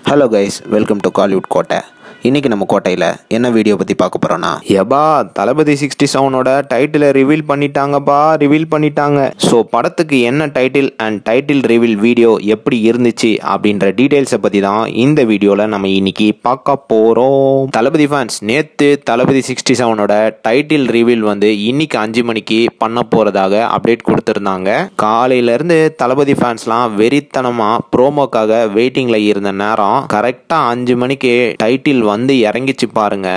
Hello guys, welcome to Kollywood Kotta. இன்னைக்கு நம்ம கோட்டையில் என்ன வீடியோ பற்றி பார்க்க போகிறோன்னா தளபதி 67ஓட டைட்டிலை ரிவீல் பண்ணிட்டாங்க. ஸோ படத்துக்கு என்ன title and title reveal video எப்படி இருந்துச்சு அப்படின்ற டீட்டெயில்ஸை பற்றி தான் இந்த வீடியோவில் நம்ம இன்னைக்கு பார்க்க போகிறோம். தளபதி ஃபேன்ஸ் நேற்று தளபதி 67ஓட டைட்டில் ரிவீல் இன்னைக்கு 5 மணிக்கு பண்ண போகிறதாக அப்டேட் கொடுத்துருந்தாங்க. காலையிலேருந்து தளபதி ஃபேன்ஸ்லாம் வெறித்தனமாக ப்ரோமோக்காக வெயிட்டிங்கில் இருந்த நேரம் கரெக்டாக 5 மணிக்கு டைட்டில் இறங்கிச்சு பாருங்க.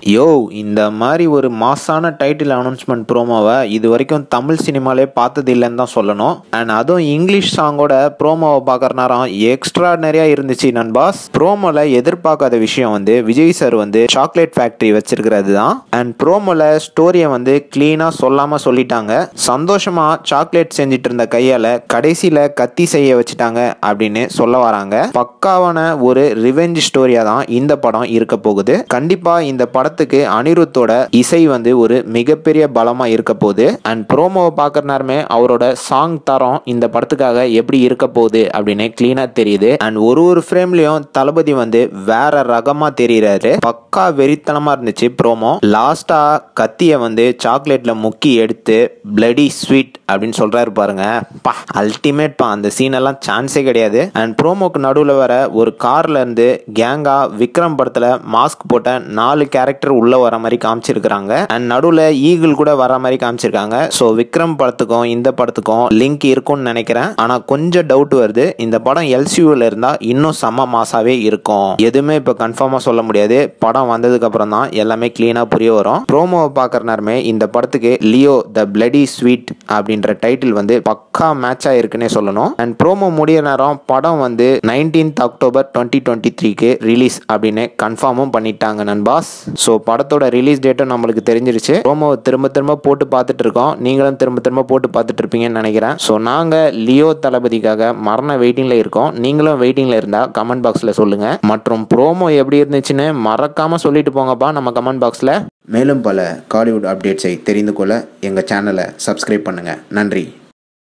இந்த மாதிரி ஒரு மாசான டைட்டில் அனௌன்ஸ்மெண்ட் ப்ரோமோவை இது வரைக்கும் தமிழ் சினிமாலே பார்த்தது இல்லைன்னு தான் சொல்லணும். அண்ட் அதுவும் இங்கிலீஷ் சாங்கோட ப்ரோமோவை பார்க்குற நேரம் எக்ஸ்ட்ராடனரியா இருந்துச்சு நண்பாஸ். ப்ரோமோல எதிர்பார்க்காத விஷயம் விஜய் சார் சாக்லேட் ஃபேக்டரி வச்சிருக்கிறது தான். அண்ட் ப்ரோமோல ஸ்டோரியை கிளீனா சொல்லாம சொல்லிட்டாங்க. சந்தோஷமா சாக்லேட் செஞ்சிட்டு இருந்த கையால கடைசியில கத்தி செய்ய வச்சுட்டாங்க அப்படின்னு சொல்ல வராங்க. பக்காவான ஒரு ரிவெஞ்ச் ஸ்டோரியா தான் இந்த படம் இருக்க போகுது. கண்டிப்பா இந்த படத்துக்கு அனிருத்தோட இசை ஒரு மிகப்பெரிய பலமா இருக்க போகுது. அண்ட் ப்ரோமோவை பார்க்குற நேரமே அவரோட சாங் தரம் இந்த படத்துக்காக எப்படி இருக்க போகுது அப்படின்னு கிளீனா தெரியுது. அண்ட் ஒரு ஃப்ரேம்லயும் தளபதி வேற ரகமா தெரியுறாரு. பக்கா வெறித்தனமா இருந்துச்சு ப்ரோமோ. லாஸ்டா கத்திய சாக்லேட்ல முக்கி எடுத்து பிளடி ஸ்வீட் அப்படின்னு சொல்றாரு பாருங்க. அல்டிமேட் பா. அந்த சீன் எல்லாம் சான்ஸே கிடையாது. அண்ட் ப்ரோமோக்கு நடுவில் வர ஒரு கார்ல இருந்து கேங்கா விக்ரம் படத்துல மாஸ்க் போட்ட 4 கேரக்டர் உள்ள வர மாதிரி காமிச்சிருக்காங்க. அண்ட் நடுவில் ஈகிள் கூட வர மாதிரி காமிச்சிருக்காங்க. ஸோ விக்ரம் படத்துக்கும் இந்த படத்துக்கும் லிங்க் இருக்கும்னு நினைக்கிறேன். ஆனா கொஞ்சம் டவுட் வருது. இந்த படம் எல்சியூல இருந்தா இன்னும் செம்ம மாசாவே இருக்கும். எதுவுமே இப்ப கன்ஃபார்மா சொல்ல முடியாது. படம் வந்ததுக்கு அப்புறம் தான் எல்லாமே கிளீனா புரிய வரும். ப்ரோமோவை பார்க்குற நேரமே இந்த படத்துக்கு லியோ த பிளடி ஸ்வீட் அப்படின்ற டைட்டில் பக்கா மேட்ச் ஆயிருக்குன்னே சொல்லணும். அண்ட் ப்ரோமோ முடிய நேரம் படம் 19th October 2023க்கு ரிலீஸ் அப்படின்னு கன்ஃபார்மும் பண்ணிட்டாங்க நண்பாஸ். ஸோ படத்தோட ரிலீஸ் டேட்டும் நம்மளுக்கு தெரிஞ்சிருச்சு. ப்ரோமோவை திரும்ப போட்டு பார்த்துட்டு இருக்கோம். நீங்களும் திரும்ப போட்டு பார்த்துட்டு இருப்பீங்கன்னு நினைக்கிறேன். ஸோ நாங்கள் லியோ தளபதிக்காக மரண வெயிட்டிங்ல இருக்கோம். நீங்களும் வெயிட்டிங்ல இருந்தா கமெண்ட் பாக்ஸ்ல சொல்லுங்க. மற்றும் ப்ரோமோ எப்படி இருந்துச்சுன்னு மறக்காம சொல்லிட்டு போங்கப்பா நம்ம கமெண்ட் பாக்ஸ்ல. மேலும் பல காலிவுட் அப்டேட்ஸை தெரிந்து கொள்ள எங்கள் சேனலை சப்ஸ்கிரைப் பண்ணுங்க. நன்றி.